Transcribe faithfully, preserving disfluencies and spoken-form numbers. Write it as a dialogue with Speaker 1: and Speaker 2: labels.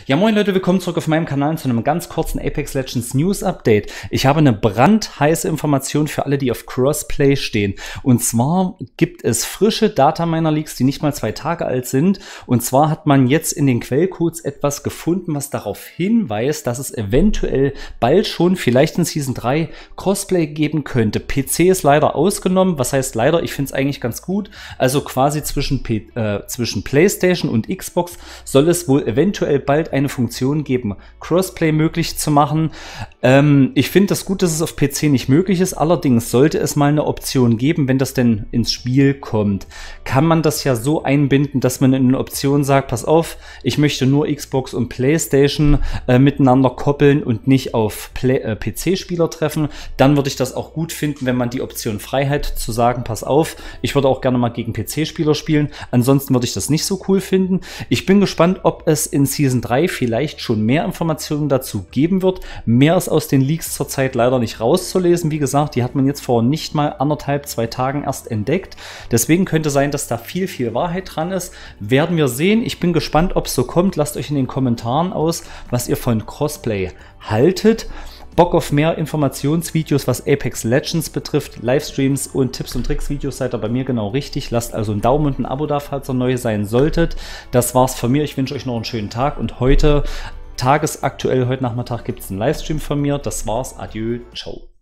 Speaker 1: Ja, moin Leute, willkommen zurück auf meinem Kanal zu einem ganz kurzen Apex Legends News Update. Ich habe eine brandheiße Information für alle, die auf Crossplay stehen. Und zwar gibt es frische Dataminer Leaks, die nicht mal zwei Tage alt sind. Und zwar hat man jetzt in den Quellcodes etwas gefunden, was darauf hinweist, dass es eventuell bald schon, vielleicht in Season drei, Crossplay geben könnte. P C ist leider ausgenommen. Was heißt leider? Ich finde es eigentlich ganz gut. Also quasi zwischen, P äh, zwischen PlayStation und Xbox soll es wohl eventuell bald eine Funktion geben, Crossplay möglich zu machen. Ähm, ich finde das gut, dass es auf P C nicht möglich ist. Allerdings sollte es mal eine Option geben, wenn das denn ins Spiel kommt. Kann man das ja so einbinden, dass man in eine Option sagt, pass auf, ich möchte nur Xbox und PlayStation äh, miteinander koppeln und nicht auf äh, P C-Spieler treffen. Dann würde ich das auch gut finden, wenn man die Option Freiheit zu sagen, pass auf, ich würde auch gerne mal gegen P C-Spieler spielen. Ansonsten würde ich das nicht so cool finden. Ich bin gespannt, ob es in Season drei vielleicht schon mehr Informationen dazu geben wird. Mehr ist aus den Leaks zurzeit leider nicht rauszulesen. Wie gesagt, die hat man jetzt vor nicht mal anderthalb, zwei Tagen erst entdeckt. Deswegen könnte sein, dass da viel, viel Wahrheit dran ist. Werden wir sehen. Ich bin gespannt, ob es so kommt. Lasst euch in den Kommentaren aus, was ihr von Crossplay haltet. Bock auf mehr Informationsvideos, was Apex Legends betrifft, Livestreams und Tipps und Tricks Videos, seid ihr bei mir genau richtig. Lasst also einen Daumen und ein Abo da, falls ihr neu sein solltet. Das war's von mir. Ich wünsche euch noch einen schönen Tag und heute, tagesaktuell, heute Nachmittag gibt es einen Livestream von mir. Das war's. Adieu. Ciao.